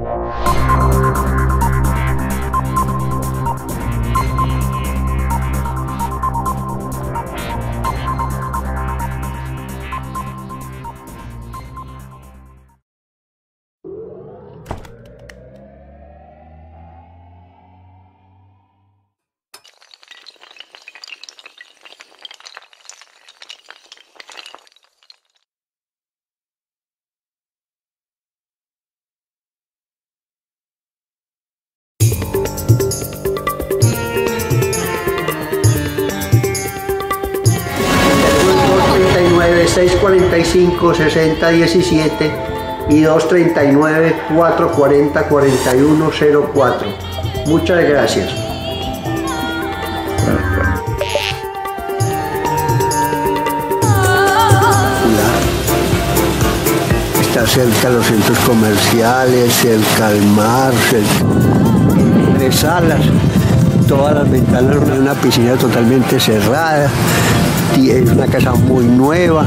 ...645-6017 y 239-440-4104. Muchas gracias. Está cerca de los centros comerciales, cerca al mar, tres salas, todas las ventanas, una piscina totalmente cerrada. Es una casa muy nueva,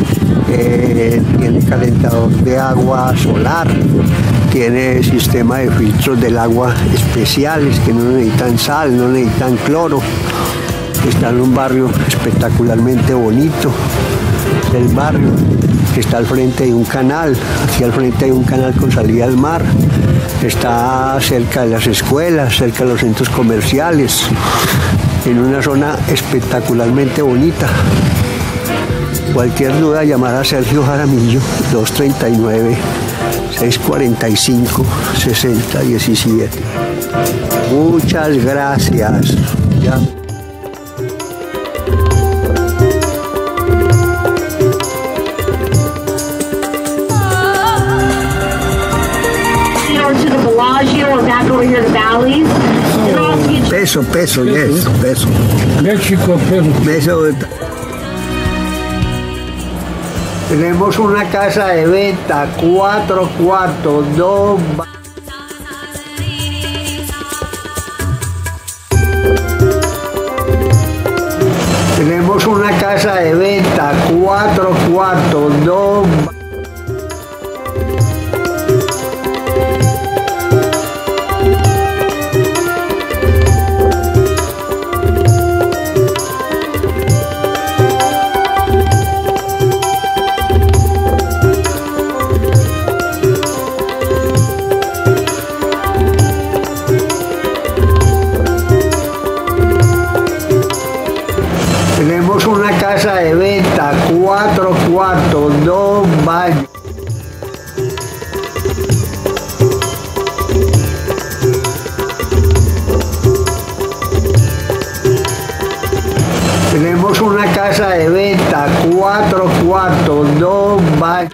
tiene calentador de agua solar, tiene sistema de filtros del agua especiales que no necesitan sal, no necesitan cloro. Está en un barrio espectacularmente bonito, el barrio que está al frente de un canal, hacia el frente hay un canal con salida al mar, está cerca de las escuelas, cerca de los centros comerciales, en una zona espectacularmente bonita. Cualquier duda, llamar a Sergio Jaramillo, 239-645-6017. Muchas gracias. Ya. Peso, yes, peso. México, peso. Tenemos una casa de venta, 4 cuartos, 2 Tenemos una casa de venta, 4 cuartos, 2 Tenemos una casa de venta, 4 cuartos, 2 baños. Tenemos una casa de venta, 4 cuartos, 2 baños.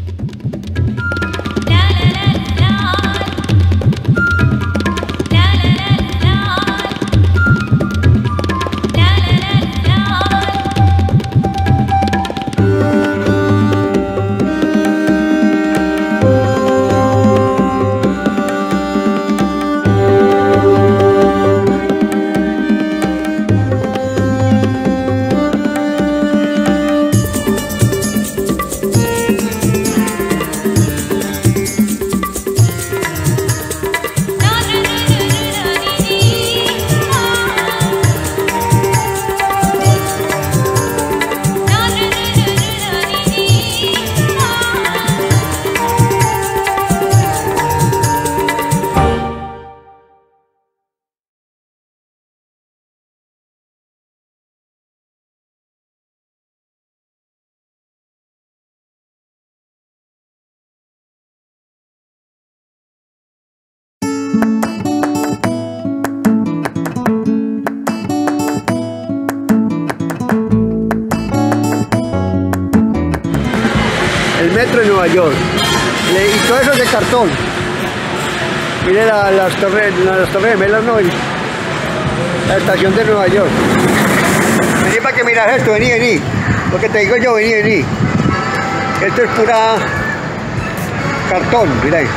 El metro de Nueva York, y todo eso es de cartón. Mire las torres gemelas, no, la estación de Nueva York. Vení para que miras esto, vení. Lo que te digo yo, vení. Esto es pura cartón, mira ahí.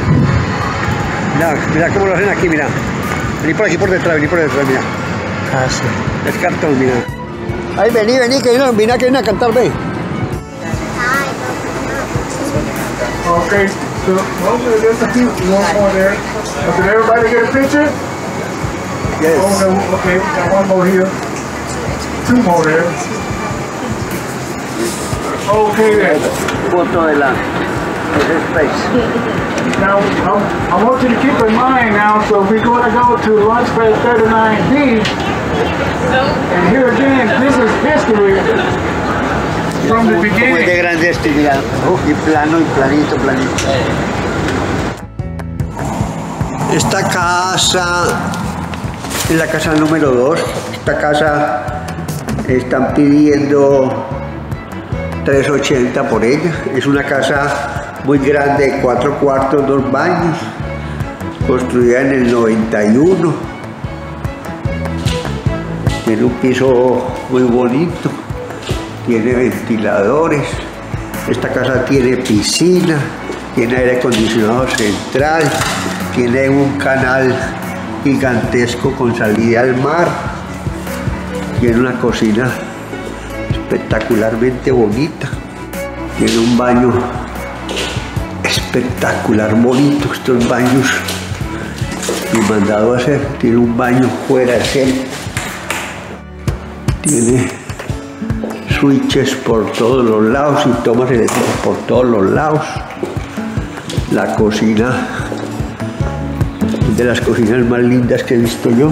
Mira cómo lo hacen aquí, mira. Vení por aquí por detrás, mira. Ah, sí. Es cartón, mira. Ay, vení, que viene a cantar, ve. Ok. So, well, there's a few, one more there. Did everybody get a picture? Yes. Oh, no, okay, got one more here. Two more there. Okay then. Foto de ese space. Now, I want you to keep in mind now, so we're going to go to Launchpad 39B. And here again, this is history from the Muy de beginning. grande este, mira. Y plano y planito. Esta casa es la casa número 2. Esta casa están pidiendo 380 por ella. Es una casa muy grande de 4 cuartos, 2 baños, construida en el 91. Tiene un piso muy bonito, tiene ventiladores. Esta casa tiene piscina, tiene aire acondicionado central, tiene un canal gigantesco con salida al mar, tiene una cocina espectacularmente bonita, tiene un baño espectacular bonito. Estos baños me he mandado a hacer. Tiene un baño fuera de centro, tiene switches por todos los lados y tomas eléctricas por todos los lados. La cocina, de las cocinas más lindas que he visto yo.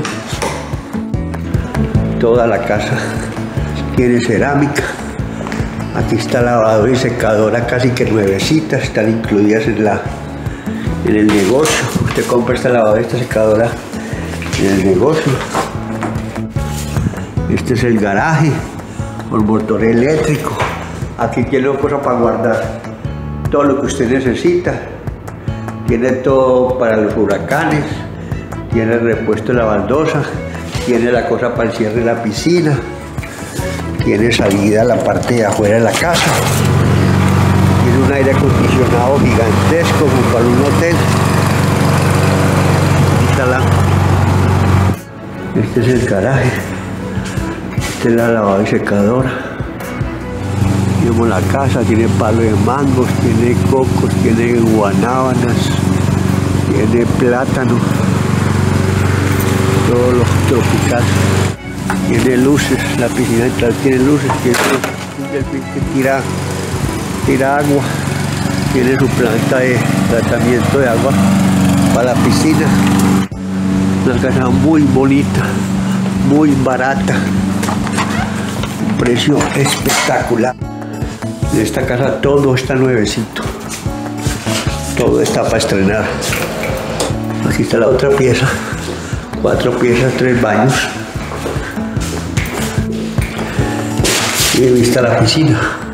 Toda la casa tiene cerámica. Aquí está lavadora y secadora casi que nuevecitas, están incluidas en el negocio. Usted compra esta lavadora y esta secadora en el negocio. Este es el garaje con motor eléctrico. Aquí tiene una cosa para guardar todo lo que usted necesita. Tiene todo para los huracanes, tiene el repuesto de la baldosa, tiene la cosa para el cierre de la piscina, tiene salida a la parte de afuera de la casa, tiene un aire acondicionado gigantesco como para un hotel. Este es el garaje, esta es la lavadora y secadora. Tenemos la casa, tiene palo de mangos, tiene cocos, tiene guanábanas, tiene plátano, todo lo tropical. Tiene luces, la piscina central tiene luces, tiene un delfín que tira agua, tiene su planta de tratamiento de agua para la piscina. Una casa muy bonita, muy barata, un precio espectacular. En esta casa todo está nuevecito, todo está para estrenar. Aquí está la otra pieza, 4 piezas, 3 baños. Y vista la piscina.